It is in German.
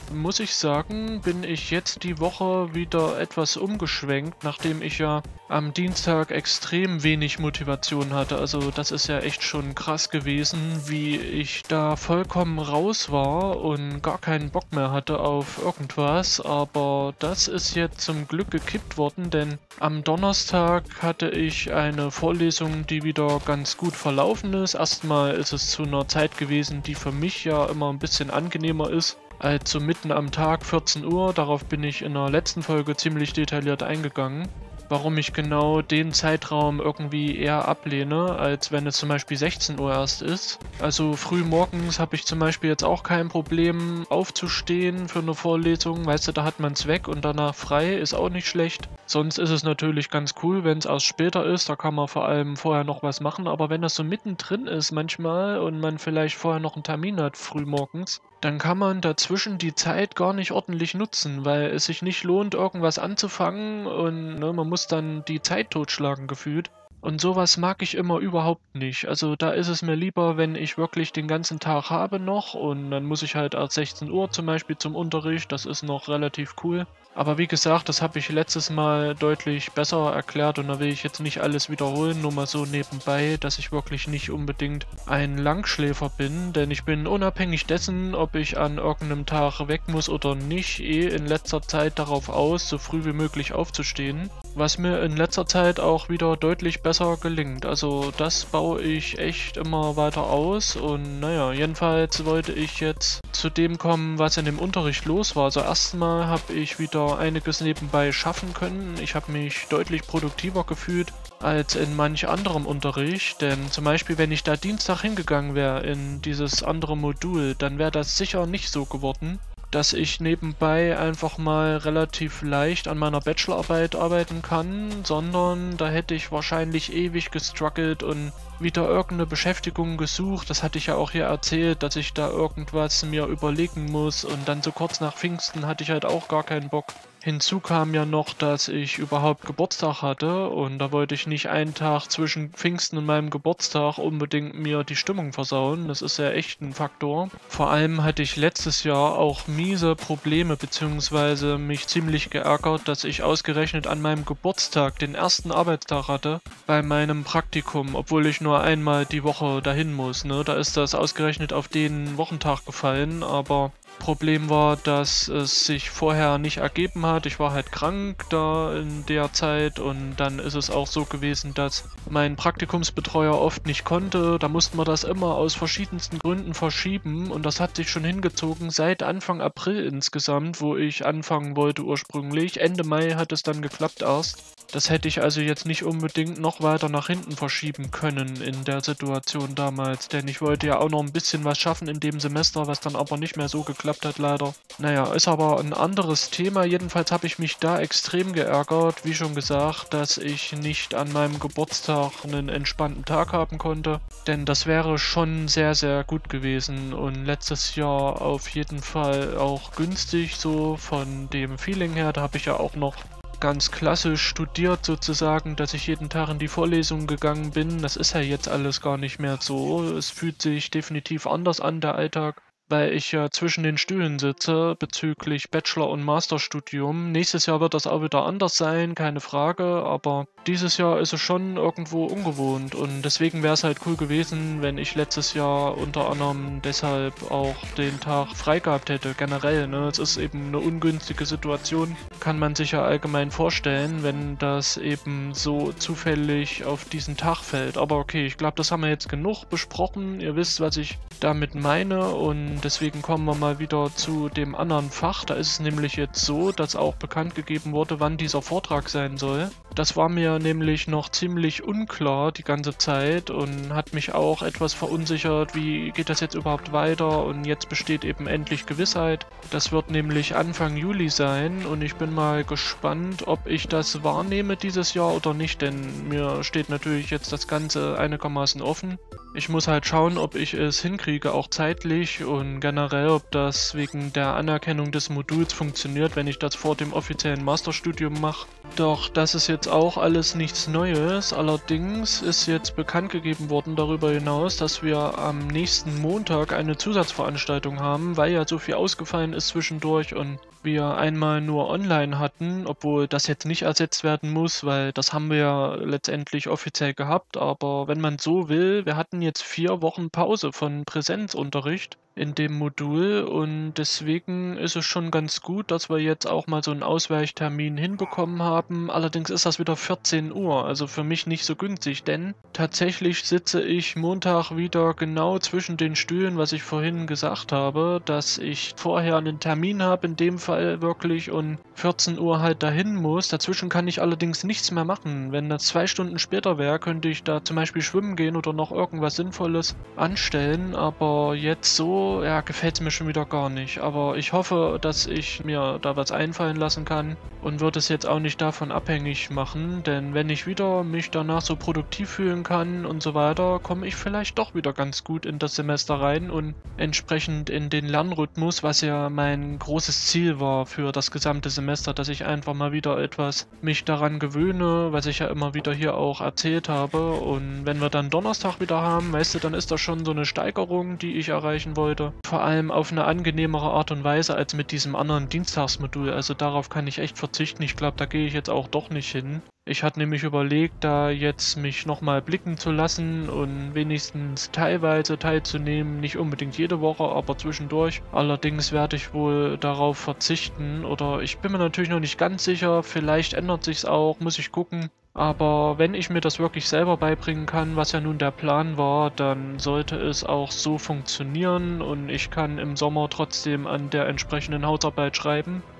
muss ich sagen, bin ich jetzt die Woche wieder etwas umgeschwenkt, nachdem ich ja am Dienstag extrem wenig Motivation hatte. Also das ist ja echt schon krass gewesen, wie ich da vollkommen raus war und gar keinen Bock mehr hatte auf irgendwas. Aber das ist jetzt zum Glück gekippt worden, denn am Donnerstag hatte ich eine Vorlesung, die wieder ganz gut verlaufen ist. Erstmal ist es zu einer Zeit gewesen, die für mich ja immer ein bisschen angenehmer ist, als so mitten am Tag 14 Uhr. Darauf bin ich in der letzten Folge ziemlich detailliert eingegangen, warum ich genau den Zeitraum irgendwie eher ablehne, als wenn es zum Beispiel 16 Uhr erst ist. Also früh morgens habe ich zum Beispiel jetzt auch kein Problem aufzustehen für eine Vorlesung. Weißt du, da hat man es weg und danach frei, ist auch nicht schlecht. Sonst ist es natürlich ganz cool, wenn es erst später ist, da kann man vor allem vorher noch was machen. Aber wenn das so mittendrin ist manchmal und man vielleicht vorher noch einen Termin hat früh morgens, dann kann man dazwischen die Zeit gar nicht ordentlich nutzen, weil es sich nicht lohnt, irgendwas anzufangen und ne, man muss dann die Zeit totschlagen gefühlt. Und sowas mag ich immer überhaupt nicht. Also da ist es mir lieber, wenn ich wirklich den ganzen Tag habe noch und dann muss ich halt erst 16 Uhr zum Beispiel zum Unterricht, das ist noch relativ cool. Aber wie gesagt, das habe ich letztes Mal deutlich besser erklärt und da will ich jetzt nicht alles wiederholen, nur mal so nebenbei, dass ich wirklich nicht unbedingt ein Langschläfer bin, denn ich bin unabhängig dessen, ob ich an irgendeinem Tag weg muss oder nicht, in letzter Zeit darauf aus, so früh wie möglich aufzustehen, was mir in letzter Zeit auch wieder deutlich besser gelingt. Also das baue ich echt immer weiter aus und naja, jedenfalls wollte ich jetzt zu dem kommen, was in dem Unterricht los war. Also erstmal habe ich wieder einiges nebenbei schaffen können. Ich habe mich deutlich produktiver gefühlt als in manch anderem Unterricht, denn zum Beispiel, wenn ich da Dienstag hingegangen wäre in dieses andere Modul, dann wäre das sicher nicht so geworden, dass ich nebenbei einfach mal relativ leicht an meiner Bachelorarbeit arbeiten kann, sondern da hätte ich wahrscheinlich ewig gestruggelt und wieder irgendeine Beschäftigung gesucht. Das hatte ich ja auch hier erzählt, dass ich da irgendwas mir überlegen muss und dann so kurz nach Pfingsten hatte ich halt auch gar keinen Bock. Hinzu kam ja noch, dass ich überhaupt Geburtstag hatte und da wollte ich nicht einen Tag zwischen Pfingsten und meinem Geburtstag unbedingt mir die Stimmung versauen. Das ist ja echt ein Faktor. Vor allem hatte ich letztes Jahr auch miese Probleme beziehungsweise mich ziemlich geärgert, dass ich ausgerechnet an meinem Geburtstag den ersten Arbeitstag hatte bei meinem Praktikum, obwohl ich nur einmal die Woche dahin muss. Ne? Da ist das ausgerechnet auf den Wochentag gefallen, aber Problem war, dass es sich vorher nicht ergeben hat. Ich war halt krank da in der Zeit und dann ist es auch so gewesen, dass mein Praktikumsbetreuer oft nicht konnte. Da mussten wir das immer aus verschiedensten Gründen verschieben und das hat sich schon hingezogen seit Anfang April insgesamt, wo ich anfangen wollte ursprünglich. Ende Mai hat es dann geklappt erst. Das hätte ich also jetzt nicht unbedingt noch weiter nach hinten verschieben können in der Situation damals, denn ich wollte ja auch noch ein bisschen was schaffen in dem Semester, was dann aber nicht mehr so geklappt hat leider. Naja, ist aber ein anderes Thema. Jedenfalls habe ich mich da extrem geärgert, wie schon gesagt, dass ich nicht an meinem Geburtstag einen entspannten Tag haben konnte, denn das wäre schon sehr, sehr gut gewesen und letztes Jahr auf jeden Fall auch günstig so von dem Feeling her. Da habe ich ja auch noch ganz klassisch studiert sozusagen, dass ich jeden Tag in die Vorlesung gegangen bin. Das ist ja jetzt alles gar nicht mehr so. Es fühlt sich definitiv anders an, der Alltag, weil ich ja zwischen den Stühlen sitze bezüglich Bachelor- und Masterstudium. Nächstes Jahr wird das auch wieder anders sein, keine Frage, aber dieses Jahr ist es schon irgendwo ungewohnt und deswegen wäre es halt cool gewesen, wenn ich letztes Jahr unter anderem deshalb auch den Tag frei gehabt hätte, generell. Ne? Es ist eben eine ungünstige Situation, kann man sich ja allgemein vorstellen, wenn das eben so zufällig auf diesen Tag fällt. Aber okay, ich glaube, das haben wir jetzt genug besprochen. Ihr wisst, was ich damit meine und deswegen kommen wir mal wieder zu dem anderen Fach. Da ist es nämlich jetzt so, dass auch bekannt gegeben wurde, wann dieser Vortrag sein soll. Das war mir nämlich noch ziemlich unklar die ganze Zeit und hat mich auch etwas verunsichert, wie geht das jetzt überhaupt weiter und jetzt besteht eben endlich Gewissheit. Das wird nämlich Anfang Juli sein und ich bin mal gespannt, ob ich das wahrnehme dieses Jahr oder nicht, denn mir steht natürlich jetzt das Ganze einigermaßen offen. Ich muss halt schauen, ob ich es hinkriege, auch zeitlich und und generell, ob das wegen der Anerkennung des Moduls funktioniert, wenn ich das vor dem offiziellen Masterstudium mache. Doch das ist jetzt auch alles nichts Neues. Allerdings ist jetzt bekannt gegeben worden darüber hinaus, dass wir am nächsten Montag eine Zusatzveranstaltung haben, weil ja so viel ausgefallen ist zwischendurch und wir einmal nur online hatten, obwohl das jetzt nicht ersetzt werden muss, weil das haben wir ja letztendlich offiziell gehabt. Aber wenn man so will, wir hatten jetzt 4 Wochen Pause von Präsenzunterricht in dem Modul und deswegen ist es schon ganz gut, dass wir jetzt auch mal so einen Ausweichtermin hinbekommen haben. Allerdings ist das wieder 14 Uhr, also für mich nicht so günstig, denn tatsächlich sitze ich Montag wieder genau zwischen den Stühlen, was ich vorhin gesagt habe, dass ich vorher einen Termin habe, in dem Fall wirklich, und 14 Uhr halt dahin muss. Dazwischen kann ich allerdings nichts mehr machen. Wenn das 2 Stunden später wäre, könnte ich da zum Beispiel schwimmen gehen oder noch irgendwas Sinnvolles anstellen, aber jetzt so, ja, gefällt es mir schon wieder gar nicht. Aber ich hoffe, dass ich mir da was einfallen lassen kann und würde es jetzt auch nicht davon abhängig machen, denn wenn ich wieder mich danach so produktiv fühlen kann und so weiter, komme ich vielleicht doch wieder ganz gut in das Semester rein und entsprechend in den Lernrhythmus, was ja mein großes Ziel war für das gesamte Semester, dass ich einfach mal wieder etwas mich daran gewöhne, was ich ja immer wieder hier auch erzählt habe. Und wenn wir dann Donnerstag wieder haben, weißt du, dann ist das schon so eine Steigerung, die ich erreichen wollte. Vor allem auf eine angenehmere Art und Weise als mit diesem anderen Dienstagsmodul. Also darauf kann ich echt verzichten. Ich glaube, da gehe ich jetzt auch doch nicht hin. Ich hatte nämlich überlegt, da jetzt mich nochmal blicken zu lassen und wenigstens teilweise teilzunehmen, nicht unbedingt jede Woche, aber zwischendurch. Allerdings werde ich wohl darauf verzichten oder ich bin mir natürlich noch nicht ganz sicher, vielleicht ändert sich's auch, muss ich gucken. Aber wenn ich mir das wirklich selber beibringen kann, was ja nun der Plan war, dann sollte es auch so funktionieren und ich kann im Sommer trotzdem an der entsprechenden Hausarbeit schreiben.